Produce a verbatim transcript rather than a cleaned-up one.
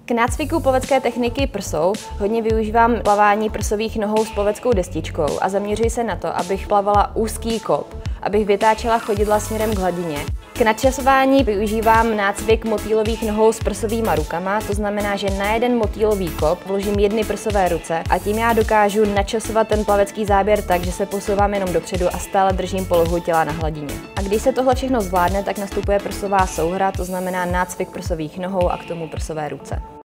K nácviku plavecké techniky prsou hodně využívám plavání prsových nohou s plaveckou destičkou a zaměřuji se na to, abych plavala úzký kop, abych vytáčela chodidla směrem k hladině. K načasování využívám nácvik motýlových nohou s prsovýma rukama, to znamená, že na jeden motýlový kop vložím jedny prsové ruce a tím já dokážu načasovat ten plavecký záběr tak, že se posouvám jenom dopředu a stále držím polohu těla na hladině. A když se tohle všechno zvládne, tak nastupuje prsová souhra, to znamená nácvik prsových nohou a k tomu prsové ruce.